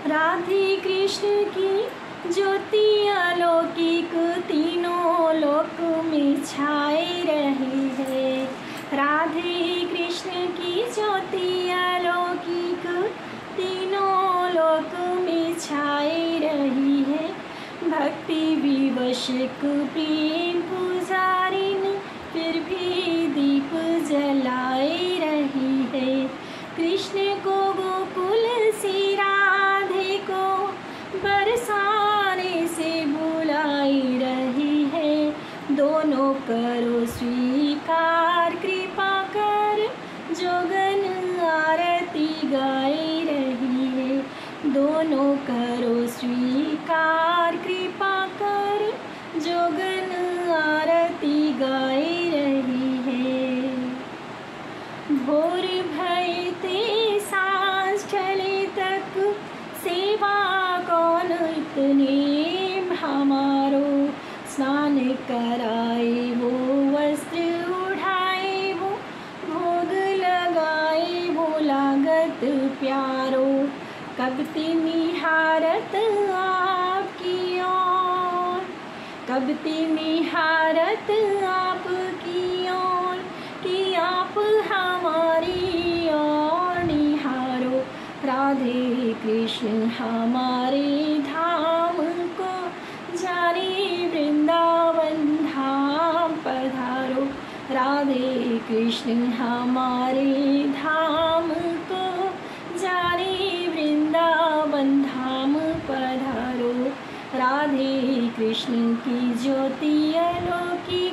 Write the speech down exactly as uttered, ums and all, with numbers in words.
राधे कृष्ण की ज्योति अलौकिक तीनों लोक में छाए रही है। राधे कृष्ण की ज्योति अलौकिक तीनों लोक में छाए रही है। भक्ति विवश प्रेम पुजारिन फिर भी दीप जलाए रही है। कृष्ण को गोकुल से राधे को बरसाने से बुलाई रही है। दोनों करो स्वीकार कृपा कर जोगन आरती गाए रही है। दोनों करो स्वीकार कृपा कर जोगन आरती गाए रही है। भोर भय ते सांझ ढले तक सेवा कौन इतने हमारो। स्नान कराए वो वस्त्र उठाए वो भोग लगाए वो लागत प्यारो। कब ते निहारत आपकी ओर, कब ते निहारत आपकी ओर कि आप हमारी ओर निहारो। राधे कृष्ण हमारे धाम को जाने वृंदावन धाम पधारो। राधे कृष्ण हमारे धाम को जाने वृंदावन धाम पधारो। राधे कृष्ण की ज्योति अलौकिक